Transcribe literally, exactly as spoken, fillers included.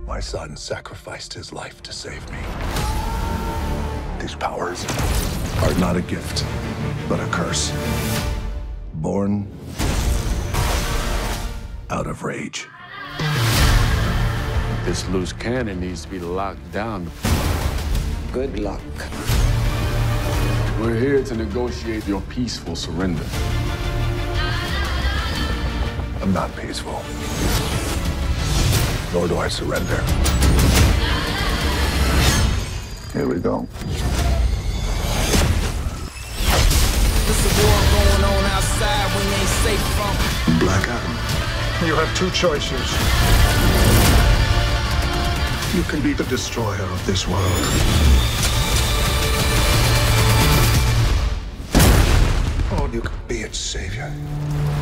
My son sacrificed his life to save me. These powers are not a gift, but a curse. Born out of rage. This loose cannon needs to be locked down. Good luck. We're here to negotiate your peaceful surrender. I'm not peaceful. Nor do I surrender. Here we go. There's a war going on outside we ain't safe from. Black Adam. You have two choices. You can be the destroyer of this world. Or you can be its savior.